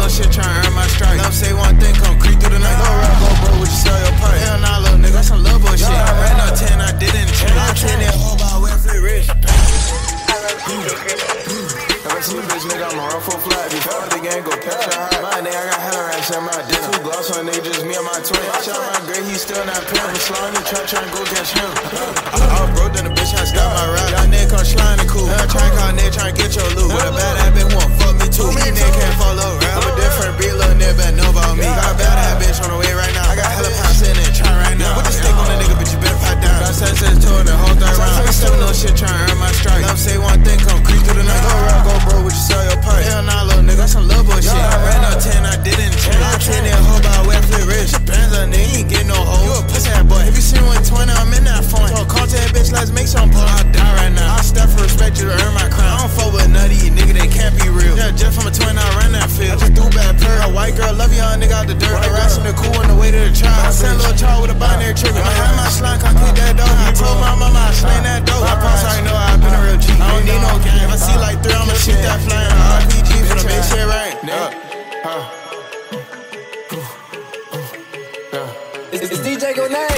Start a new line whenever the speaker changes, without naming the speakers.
no shit, tryna earn my stripes. Love say one thing, come creep through the night. Go rap, go bro, would you sell your pipe? Hell nah, little nigga, that's some little bullshit. I ran up 10, I didn't change. I can't that whole by where flip rich. See bitch nigga, I'm a ruffle flat. Before the game go catch a high. My nigga, I got hella racks in my dick. 2 gloves on nigga, just me and my twin. Shot my grade, he still not paying. I'm sliding the trap, trying to go catch him. I was broke, then the bitch had stopped my ride. Y'all nigga come sliding cool. I try to call nigga, trying to get your loot. But a bad ass bitch won't fuck me too. Me nigga can't follow Rell. I'm a different breed, little nigga better know about me. Got a bad ass bitch on the way right now. I got hella pounds sitting there trying right now. Put the stick on the nigga, bitch, you better pipe down. Got senses to it, the whole third round. I still no shit, trying to earn my stripes. Love say one thing, come creep through the night. Go Rell, go bro, would you sell your pipe? Hell nah, little nigga, that's some little bullshit. I ran up 10, I didn't change. I can't that hoe by where flip rich. Bands on nigga, he ain't get no hoe. You a pussy ass boy. If you see 120, I'm in that phone. So call to that bitch, let's make some pull. I'll die right now. I step for respect you to earn my crown. I don't fuck with nutty nigga, they can't be real. Yeah, just from a twin, I run that field. I just do bad purr. A white girl, love young nigga out the dirt. The rats in the cool on the way to the trial. I sent a little child with a binary trigger. I had my slime, can't kick that dog. I told my mama I slang that dope. My pops already know I've been a real G. I don't need no game. If I see like 3, I'ma shoot that flying. RPG for the big shit right.
It's DJ Go Now.